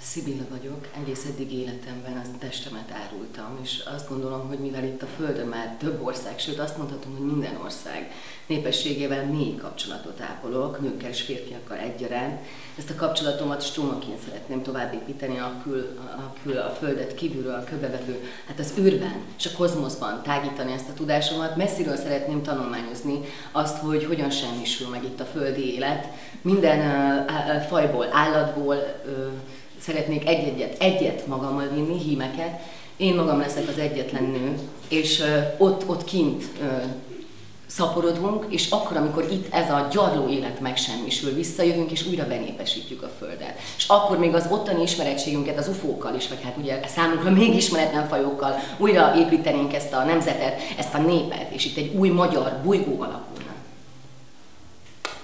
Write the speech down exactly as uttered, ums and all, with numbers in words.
Szibilla vagyok, egész eddig életemben az testemet árultam, és azt gondolom, hogy mivel itt a Földön már több ország, sőt azt mondhatom, hogy minden ország népességével mély kapcsolatot ápolok, nőkkel és férfiakkal egyaránt. Ezt a kapcsolatomat strómaként szeretném továbbépíteni a, kül, a, kül, a Földet kívülről, a körbevevő, hát az űrben és a kozmoszban tágítani ezt a tudásomat. Messziről szeretném tanulmányozni azt, hogy hogyan semmisül meg itt a földi élet. Minden uh, fajból, állatból, uh, szeretnék egy-egyet, egyet magammal vinni, hímeket. Én magam leszek az egyetlen nő, és uh, ott, ott kint uh, szaporodunk, és akkor, amikor itt ez a gyarló élet megsemmisül, visszajövünk, és újra benépesítjük a Földet. És akkor még az ottani ismerettségünket az ufókkal is, vagy hát ugye számunkra még ismeretlen fajokkal újra építenénk ezt a nemzetet, ezt a népet, és itt egy új magyar bolygó alakul